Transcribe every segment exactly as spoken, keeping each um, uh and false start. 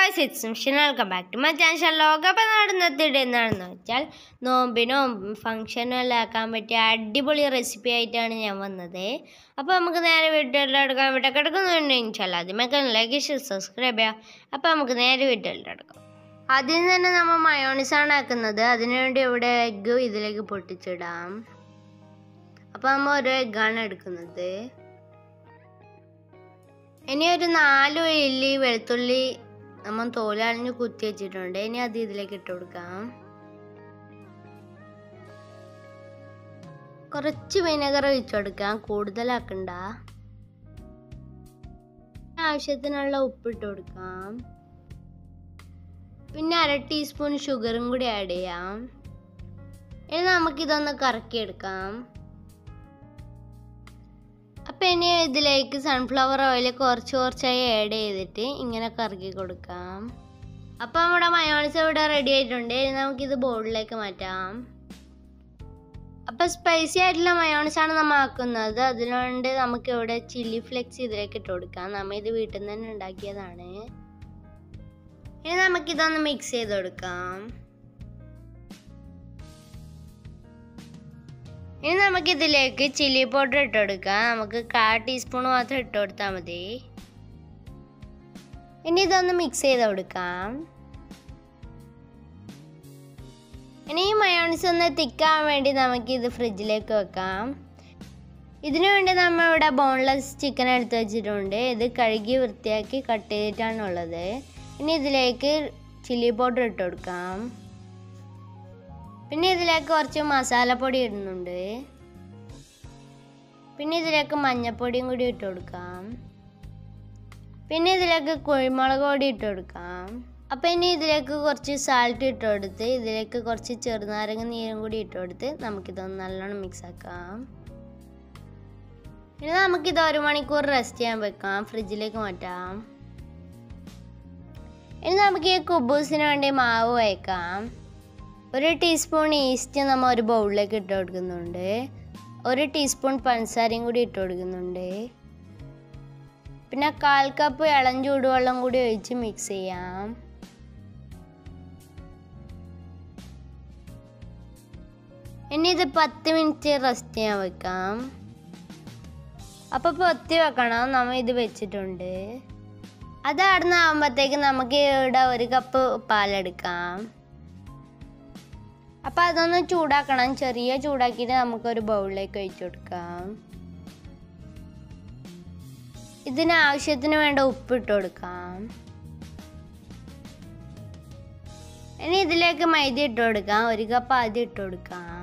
Guys, it's mission. Welcome back to my channel. ലോകകപ്പ് നടന്നതിടെ എന്താണെന്ന് വെച്ചാൽ നോമ്പിനും ഫംഗ്ഷനും എല്ലാം ആക്കാൻ പറ്റിയ അടിപൊളി റെസിപ്പി ആയിട്ടാണ് ഞാൻ വന്നത്. അപ്പോൾ നമുക്ക് നേരെ വീഡിയോയിലെല്ലാം എടുക്കാം. വീട്ടിൽ കിടക്കുന്നുണ്ട് ഇൻഷാല്ല. ആദ്യമൊക്കെ ലൈക്ക് ഷെയർ സബ്സ്ക്രൈബ് ചെയ്യാം. അപ്പോൾ നമുക്ക് നേരെ വീഡിയോയിലെല്ലാം എടുക്കാം. ആദ്യം തന്നെ നമ്മൾ മയോണൈസാണ് ആക്കുന്നത്. അതിനുവേണ്ടി ഇവിടെ എഗ്ഗ് ഇതിലേക്ക് പൊട്ടിച്ചിടാം. അപ്പോൾ നമ്മൾ ഒരു എഗ്ഗാണ് എടുക്കുന്നത്. ഇനി ഒരു നാല് ഇല്ലി വെളുത്തുള്ളി നമ്മൾ തോലറിഞ്ഞ് കുത്തി വെച്ചിട്ടുണ്ട്. ഇനി അത് ഇതിലേക്ക് ഇട്ട് കൊടുക്കാം. കുറച്ച് വിനെഗർ ഒഴിച്ചു കൊടുക്കാം, കൂടുതലാക്കണ്ട. ആവശ്യത്തിനുള്ള ഉപ്പിട്ട് കൊടുക്കാം. പിന്നെ അര ടീസ്പൂൺ ഷുഗറും കൂടി ആഡ് ചെയ്യാം. ഇനി നമുക്കിതൊന്ന് കറക്കിയെടുക്കാം. അപ്പം ഇനി ഇതിലേക്ക് സൺഫ്ലവർ ഓയിൽ കുറച്ച് കുറച്ചായി ആഡ് ചെയ്തിട്ട് ഇങ്ങനെ കറക്കി കൊടുക്കാം. അപ്പം നമ്മുടെ മയോണൈസ് ഇവിടെ റെഡി ആയിട്ടുണ്ട്. ഇനി നമുക്കിത് ബൗളിലേക്ക് മാറ്റാം. അപ്പം സ്പൈസി ആയിട്ടുള്ള മയോണൈസാണ് നമ്മൾ ആക്കുന്നത്. അതുകൊണ്ട് നമുക്ക് ഇവിടെ ചില്ലി ഫ്ലെക്സ് ഇതിലേക്ക് ഇട്ട് കൊടുക്കാം. നമ്മൾ ഇത് വീട്ടിൽ നിന്ന് തന്നെ ഉണ്ടാക്കിയതാണ്. ഇനി നമുക്കിതൊന്ന് മിക്സ് ചെയ്ത് കൊടുക്കാം. ഇനി നമുക്കിതിലേക്ക് ചില്ലി പൗഡർ ഇട്ട് കൊടുക്കാം. നമുക്ക് കാ ടീസ്പൂൺ മാത്രം ഇട്ട് കൊടുത്താൽ മതി. ഇനി ഇതൊന്ന് മിക്സ് ചെയ്ത് കൊടുക്കാം. ഇനി ഈ മയോണൈസ് ഒന്ന് തിക്കാൻ വേണ്ടി നമുക്ക് ഇത് ഫ്രിഡ്ജിലേക്ക് വെക്കാം. ഇതിനു വേണ്ടി നമ്മൾ ഇവിടെ ബോൺലെസ് ചിക്കൻ എടുത്ത് വെച്ചിട്ടുണ്ട്. ഇത് കഴുകി വൃത്തിയാക്കി കട്ട് ചെയ്തിട്ടാണുള്ളത്. ഇനി ഇതിലേക്ക് ചില്ലി പൗഡർ ഇട്ട് കൊടുക്കാം. പിന്നെ ഇതിലേക്ക് കുറച്ച് മസാലപ്പൊടി ഇടുന്നുണ്ട്. പിന്നെ ഇതിലേക്ക് മഞ്ഞൾപ്പൊടിയും കൂടി ഇട്ട് കൊടുക്കാം. പിന്നെ ഇതിലേക്ക് കുരുമുളക് പൊടി ഇട്ട് കൊടുക്കാം. അപ്പം ഇനി ഇതിലേക്ക് കുറച്ച് സാൾട്ട് ഇട്ട് കൊടുത്ത് ഇതിലേക്ക് കുറച്ച് ചെറുനാരങ്ങ നീരും കൂടി ഇട്ട് കൊടുത്ത് നമുക്കിതൊന്ന് നല്ലോണം മിക്സ് ആക്കാം. ഇനി നമുക്കിത് ഒരു മണിക്കൂർ റെസ്റ്റ് ചെയ്യാൻ വെക്കാം. ഫ്രിഡ്ജിലേക്ക് മാറ്റാം. ഇനി നമുക്ക് ഈ കുബൂസിന് വേണ്ടി മാവ് വയ്ക്കാം. ഒരു ടീസ്പൂൺ ഈസ്റ്റ് നമ്മൾ ഒരു ബൗളിലേക്ക് ഇട്ട് കൊടുക്കുന്നുണ്ട്. ഒരു ടീസ്പൂൺ പഞ്ചസാരയും കൂടി ഇട്ട് കൊടുക്കുന്നുണ്ട്. പിന്നെ കാൽ കപ്പ് ഇളം ചൂടുവെള്ളം കൂടി ഒഴിച്ച് മിക്സ് ചെയ്യാം. ഇനി ഇത് പത്ത് മിനിറ്റ് റെസ്റ്റ് ചെയ്യാൻ വെക്കാം. അപ്പോൾ പൊത്തി വെക്കണം. നമ്മൾ ഇത് വെച്ചിട്ടുണ്ട്. അത് അവിടുന്ന് ആകുമ്പോഴത്തേക്ക് നമുക്ക് ഇവിടെ ഒരു കപ്പ് പാലെടുക്കാം. അപ്പം അതൊന്ന് ചൂടാക്കണം. ചെറിയ ചൂടാക്കിയിട്ട് നമുക്കൊരു ബൗളിലേക്ക് ഒഴിച്ചു കൊടുക്കാം. ഇതിന് ആവശ്യത്തിന് വേണ്ട ഉപ്പിട്ട് കൊടുക്കാം. ഇനി ഇതിലേക്ക് മൈദ ഇട്ട് കൊടുക്കാം. ഒരു കപ്പ് ആദ്യം ഇട്ട് കൊടുക്കാം.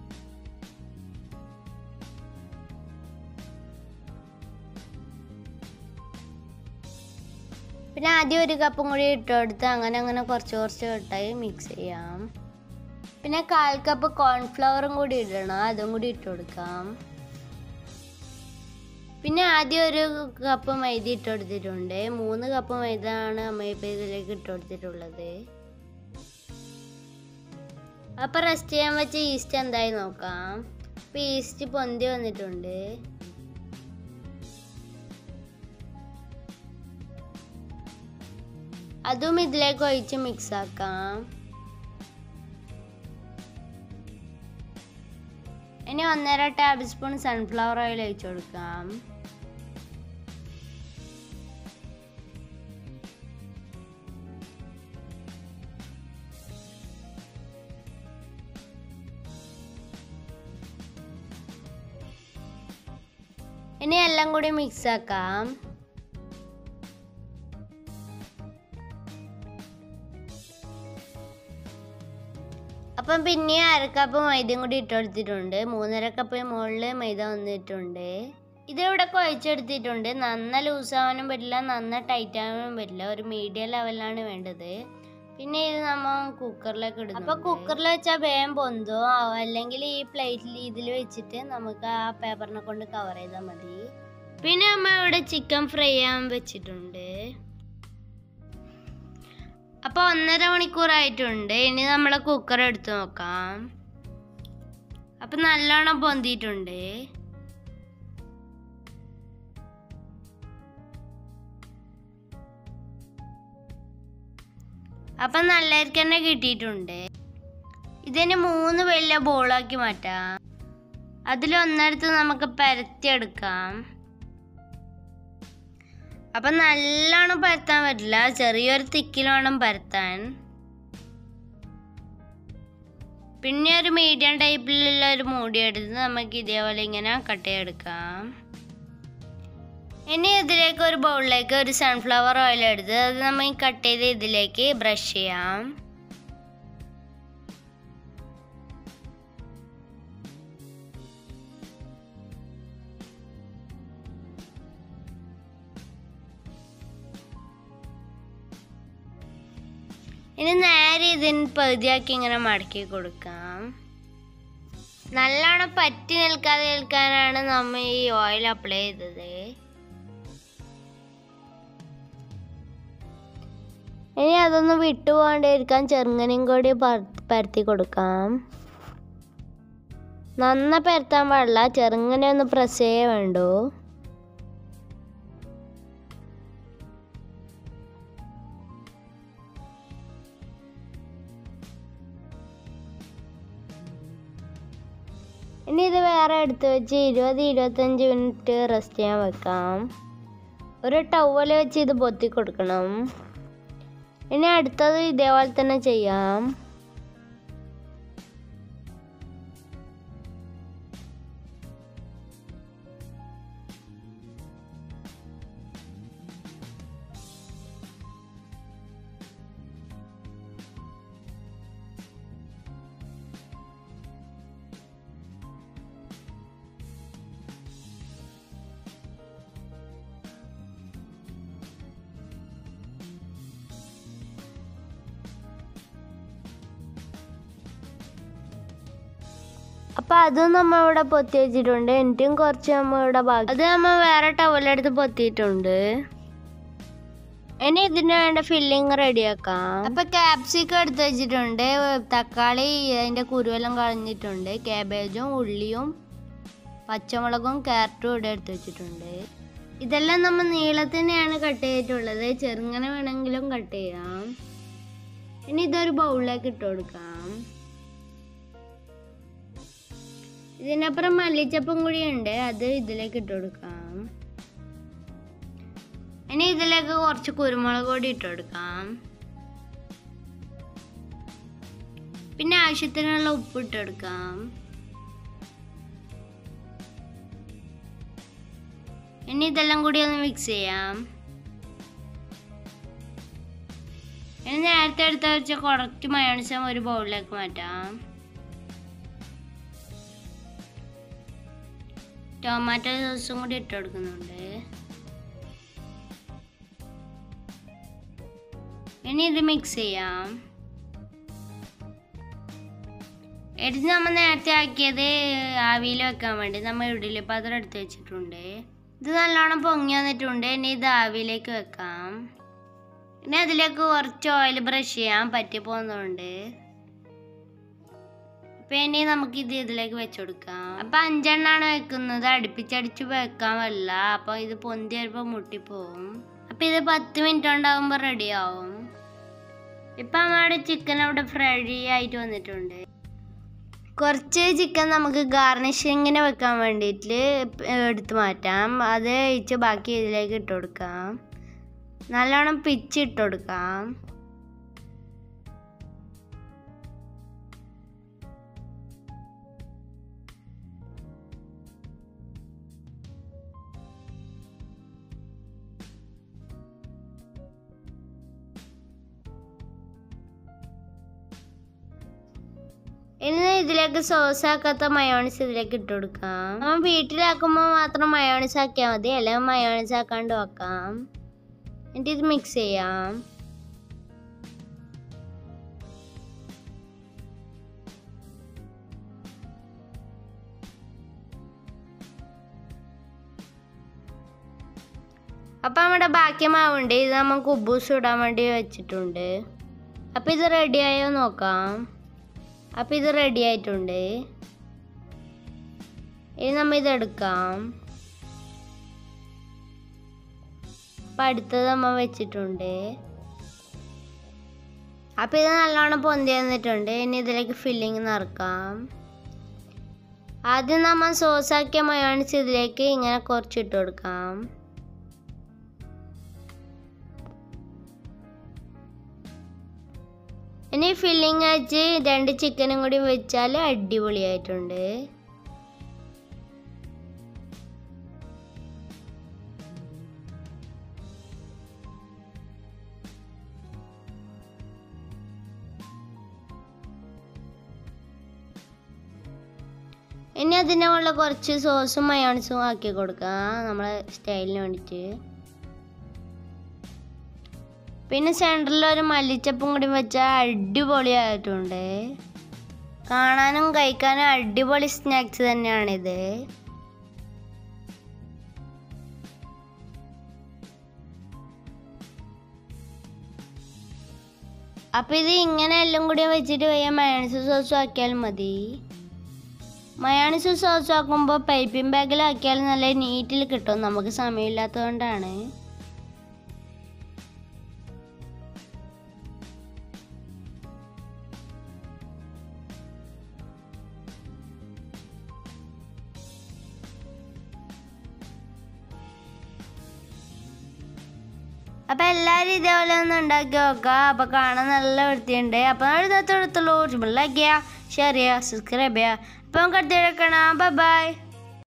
പിന്നെ ആദ്യം ഒരു കപ്പും കൂടി ഇട്ട് കൊടുത്ത് അങ്ങനെ അങ്ങനെ കുറച്ച് കുറച്ച് ഇട്ടായി മിക്സ് ചെയ്യാം. പിന്നെ കാൽ കപ്പ് കോൺഫ്ലവറും കൂടി ഇടണം. അതും കൂടി ഇട്ട് കൊടുക്കാം. പിന്നെ ആദ്യം ഒരു കപ്പ് മൈദ ഇട്ട് കൊടുത്തിട്ടുണ്ട്. മൂന്ന് കപ്പ് മൈദ ആണ് അമ്മ ഇപ്പം ഇതിലേക്ക് ഇട്ട് കൊടുത്തിട്ടുള്ളത്. അപ്പം റെസ്റ്റ് ചെയ്യാൻ വെച്ച ഈസ്റ്റ് എന്തായി നോക്കാം. അപ്പം ഈസ്റ്റ് പൊന്തി വന്നിട്ടുണ്ട്. അതും ഇതിലേക്ക് ഒഴിച്ച് മിക്സ് ആക്കാം. ഇനി ഒന്നര ടേബിൾ സ്പൂൺ സൺഫ്ലവർ ഓയിൽ ഒഴിച്ചു കൊടുക്കാം. ഇനി എല്ലാം കൂടി മിക്സ് ആക്കാം. അപ്പം പിന്നെ അരക്കപ്പ് മൈദയും കൂടി ഇട്ട് കൊടുത്തിട്ടുണ്ട്. മൂന്നര കപ്പ് മുകളിൽ മൈദ വന്നിട്ടുണ്ട്. ഇതിവിടെ കുഴച്ചെടുത്തിട്ടുണ്ട്. നന്ന ലൂസാവാനും പറ്റില്ല, നന്ന ടൈറ്റ് ആവാനും പറ്റില്ല. ഒരു മീഡിയം ലെവലിലാണ് വേണ്ടത്. പിന്നെ ഇത് നമ്മൾ കുക്കറിലേക്ക് ഇടും. അപ്പോൾ കുക്കറിൽ വെച്ചാൽ വേഗം പൊന്തോ. അല്ലെങ്കിൽ ഈ പ്ലേറ്റിൽ ഇതിൽ വെച്ചിട്ട് നമുക്ക് ആ പേപ്പറിനെ കൊണ്ട് കവർ ചെയ്താൽ മതി. പിന്നെ നമ്മൾ ഇവിടെ ചിക്കൻ ഫ്രൈ ചെയ്യാൻ വെച്ചിട്ടുണ്ട്. അപ്പോൾ ഒന്നര മണിക്കൂറായിട്ടുണ്ട്. ഇനി നമ്മൾ കുക്കർ എടുത്ത് നോക്കാം. അപ്പം നല്ലോണം പൊന്തിയിട്ടുണ്ട്. അപ്പം നല്ലവർക്ക് തന്നെ കിട്ടിയിട്ടുണ്ട്. ഇതിന് മൂന്ന് വലിയ ബോളാക്കി മാറ്റാം. അതിലൊന്നെടുത്ത് നമുക്ക് പരത്തിയെടുക്കാം. അപ്പം നല്ലോണം പരത്താൻ പറ്റില്ല, ചെറിയൊരു തിക്കിൽ വേണം പരത്താൻ. പിന്നെ ഒരു മീഡിയം ടൈപ്പിലുള്ള ഒരു മൂടി എടുത്ത് നമുക്ക് ഇതേപോലെ ഇങ്ങനെ കട്ട് ചെയ്തെടുക്കാം. ഇനി ഇതിലേക്ക് ഒരു ബൗളിലേക്ക് ഒരു സൺഫ്ലവർ ഓയിൽ എടുത്ത് അത് നമ്മൾ കട്ട് ചെയ്ത് ഇതിലേക്ക് ബ്രഷ് ചെയ്യാം. ഇനി നേരെ ഇതിന് പകുതിയാക്കി ഇങ്ങനെ മടക്കി കൊടുക്കാം. നല്ലോണം പറ്റി നിൽക്കാതെ നിൽക്കാനാണ് നമ്മൾ ഈ ഓയിൽ അപ്ലൈ ചെയ്തത്. ഇനി അതൊന്ന് വിട്ടുപോകാണ്ടിരിക്കാൻ ചെറുങ്ങനെയും കൂടി പരത്തി കൊടുക്കാം. നന്ന പരത്താൻ പാടില്ല, ചെറുങ്ങനെ ഒന്ന് പ്രസ് ചെയ്യേ വേണ്ടൂ. ഇനി ഇത് വേറെ എടുത്ത് വെച്ച് ഇരുപത് ഇരുപത്തഞ്ച് മിനിറ്റ് റെസ്റ്റ് ചെയ്യാൻ വെക്കാം. ഒരു ടവൽ വെച്ച് ഇത് പൊത്തി കൊടുക്കണം. ഇനി അടുത്തത് ഇതേപോലെ തന്നെ ചെയ്യാം. അപ്പം അതും നമ്മൾ ഇവിടെ പൊത്തി വെച്ചിട്ടുണ്ട്. എനിക്കും കുറച്ച് നമ്മൾ ഇവിടെ ബാക്കി അത് നമ്മൾ വേറെ ടവലെടുത്ത് പൊത്തിയിട്ടുണ്ട്. ഇനി ഇതിന് വേണ്ട ഫില്ലിങ് റെഡിയാക്കാം. അപ്പം ക്യാപ്സിക്കം എടുത്ത് വെച്ചിട്ടുണ്ട്, തക്കാളി അതിൻ്റെ കുരുവെല്ലാം കളഞ്ഞിട്ടുണ്ട്, ക്യാബേജും ഉള്ളിയും പച്ചമുളകും ക്യാരറ്റും ഇവിടെ എടുത്ത് വെച്ചിട്ടുണ്ട്. ഇതെല്ലാം നമ്മൾ നീളത്തിനെയാണ് കട്ട് ചെയ്തിട്ടുള്ളത്, ചെറുങ്ങനെ വേണമെങ്കിലും കട്ട് ചെയ്യാം. ഇനി ഇതൊരു ബൗളിലേക്ക് ഇട്ട് കൊടുക്കാം. ഇതിനപ്പുറം മല്ലിച്ചപ്പും കൂടി ഉണ്ട്, അത് ഇതിലേക്ക് ഇട്ട് കൊടുക്കാം. ഇനി ഇതിലേക്ക് കുറച്ച് കുരുമുളക് പൊടി ഇട്ട് കൊടുക്കാം. പിന്നെ ആവശ്യത്തിനുള്ള ഉപ്പ് ഇട്ട് കൊടുക്കാം. ഇനി ഇതെല്ലാം കൂടി ഒന്ന് മിക്സ് ചെയ്യാം. ഇനി നേരത്തെ എടുത്ത് വെച്ച കുറച്ച് മയോണൈസ് ഒരു ബൗളിലേക്ക് മാറ്റാം. ടൊമാറ്റോ സോസും കൂടി ഇട്ട് കൊടുക്കുന്നുണ്ട്. ഇനി ഇത് മിക്സ് ചെയ്യാം. എടുത്ത് നമ്മൾ നേരത്തെ ആക്കിയത് ആവിയിൽ വെക്കാൻ വേണ്ടി നമ്മൾ ഇഡ്ഡലി പാത്രം എടുത്ത് വെച്ചിട്ടുണ്ട്. ഇത് നല്ലോണം പൊങ്ങി വന്നിട്ടുണ്ട്. ഇനി ഇത് ആവിയിലേക്ക് വെക്കാം. ഇനി അതിലേക്ക് കുറച്ച് ഓയിൽ ബ്രഷ് ചെയ്യാം, പറ്റി പോകുന്നതുകൊണ്ട്. അപ്പം ഇനി നമുക്ക് ഇത് ഇതിലേക്ക് വെച്ച് കൊടുക്കാം. അപ്പം അഞ്ചെണ്ണാണ് വെക്കുന്നത്, അടുപ്പിച്ചടിച്ച് വെക്കാൻ പറ്റില്ല. അപ്പോൾ ഇത് പൊന്തി വരുമ്പോൾ മുട്ടിപ്പോവും. അപ്പം ഇത് പത്ത് മിനിറ്റ് ഉണ്ടാകുമ്പോൾ റെഡിയാവും. ഇപ്പം നമ്മുടെ ചിക്കൻ അവിടെ ഫ്രൈ ആയിട്ട് വന്നിട്ടുണ്ട്. കുറച്ച് ചിക്കൻ നമുക്ക് ഗാർണിഷിങ്ങിന് വെക്കാൻ വേണ്ടിയിട്ട് എടുത്ത് മാറ്റാം. അത് കഴിച്ച് ബാക്കി ഇതിലേക്ക് ഇട്ട് കൊടുക്കാം. നല്ലോണം പിച്ചിട്ട് കൊടുക്കാം. ഇനി ഇതിലേക്ക് സോസ് ആക്കാത്ത മയോണൈസ് ഇതിലേക്ക് ഇട്ട് കൊടുക്കാം. നമ്മൾ വീട്ടിലാക്കുമ്പോൾ മാത്രം മയോണൈസ് ആക്കിയാൽ മതി, അല്ലെങ്കിൽ മയോണൈസ് ആക്കാണ്ട് വെക്കാം. എന്നിട്ട് ഇത് മിക്സ് ചെയ്യാം. അപ്പം നമ്മുടെ ബാക്കി മാവുണ്ട്, ഇത് നമ്മൾ കുബൂസ് ഇടാൻ വേണ്ടി വെച്ചിട്ടുണ്ട്. അപ്പം ഇത് റെഡിയായോ നോക്കാം. അപ്പം ഇത് റെഡി ആയിട്ടുണ്ട്. ഇനി നമ്മൾ ഇതെടുക്കാം. അപ്പം അടുത്തത് നമ്മൾ വെച്ചിട്ടുണ്ട്. അപ്പോൾ ഇത് നല്ലോണം പൊന്തി വന്നിട്ടുണ്ട്. ഇനി ഇതിലേക്ക് ഫില്ലിങ് നിറക്കാം. ആദ്യം നമ്മൾ സോസാക്കിയ മയോണൈസ് ഇതിലേക്ക് ഇങ്ങനെ കുറച്ചിട്ട് കൊടുക്കാം. ഇനി ഫില്ലിങ് വെച്ച് രണ്ട് ചിക്കനും കൂടി വെച്ചാൽ അടിപൊളിയായിട്ടുണ്ട്. ഇനി അതിൻ്റെ മുകളിൽ കുറച്ച് സോസും മയോണൈസും ആക്കി കൊടുക്കാം നമ്മളെ സ്റ്റൈലിന് വേണ്ടിയിട്ട്. പിന്നെ സെൻറ്ററിൽ ഒരു മല്ലിച്ചപ്പും കൂടി വെച്ചാൽ അടിപൊളിയായിട്ടുണ്ട്. കാണാനും കഴിക്കാനും അടിപൊളി സ്നാക്സ് തന്നെയാണിത്. അപ്പോൾ ഇത് ഇങ്ങനെ എല്ലാം കൂടി വെച്ചിട്ട് വയ്യ മയോണൈസ് സോസും ആക്കിയാൽ മതി. മയോണൈസ് സോസ് ആക്കുമ്പോൾ പൈപ്പിംഗ് ബാഗിലാക്കിയാൽ നല്ല നീറ്റിൽ കിട്ടും. നമുക്ക് സമയമില്ലാത്തതുകൊണ്ടാണ്. അപ്പോൾ എല്ലാവരും ഇതേപോലെ ഒന്ന് ഉണ്ടാക്കി നോക്കുക. അപ്പോൾ കാണാൻ നല്ല വൃത്തിയുണ്ട്. അപ്പോൾ അടുത്തടുത്തുള്ളൂ ലൈക്ക് ചെയ്യുക, ഷെയർ ചെയ്യുക, സബ്സ്ക്രൈബ് ചെയ്യുക. അപ്പം കടുത്ത കാണാം. Bye by.